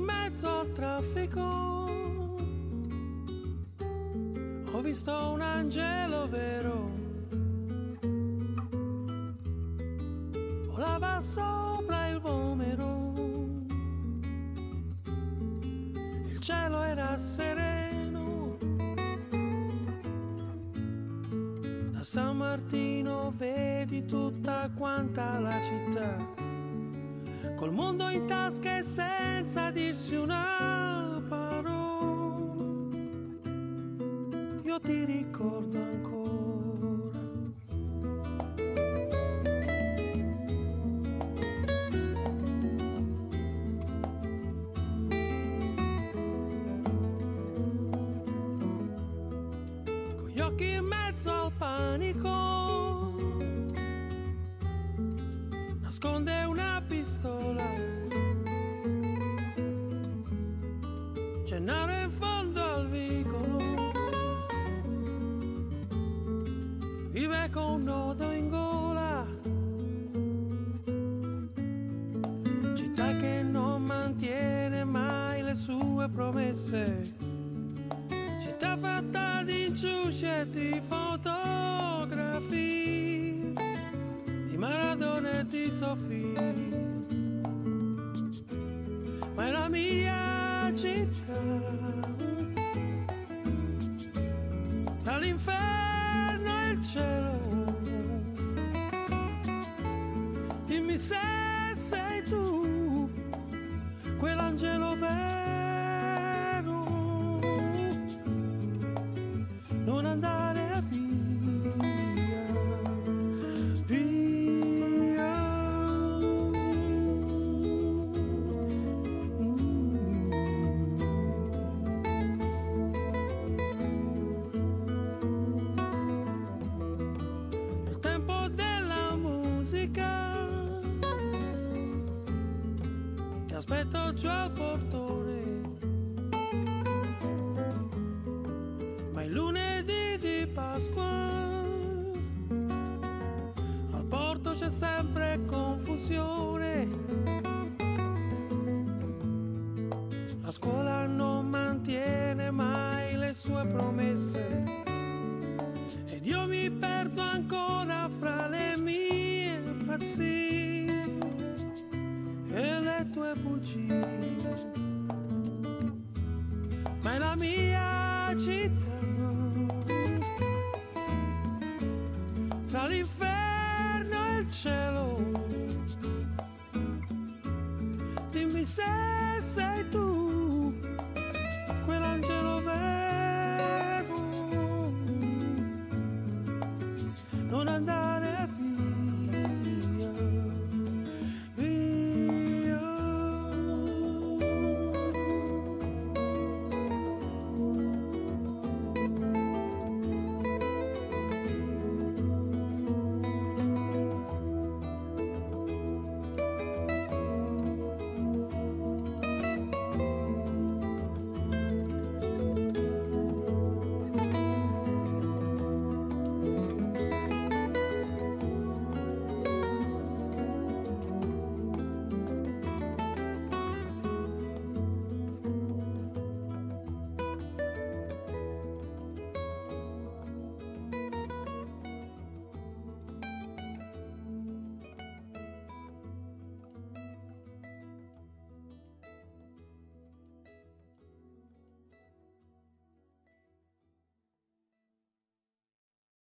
mezzo al traffico ho visto un angelo vero, volava sopra il vomero, il cielo era sereno, da San Martino vedi tutta quanta la città, col mondo in tasca e senza dirsi una parola. Io ti ricordo ancora. Con gli occhi in mezzo al panico nasconde una pistola. Gennaro in fondo al vicolo vive con un nodo in gola. Città che non mantiene mai le sue promesse. Città fatta di inciuci e di fotografie di Maradona e di Sofia, ma è la mia città, tra l'inferno e il cielo. Dimmi se sei tu quell'angelo vero, non andare via, via. Nel tempo della musica ti aspetto giù al portone, ma il lunedì di Pasqua al porto c'è sempre confusione. La scuola non mantiene mai le sue promesse ed io mi perdo ancora fra le mie pazzie e le tue bugie. Ma è la mia città, tra l'inferno e il cielo. Dimmi se sei tu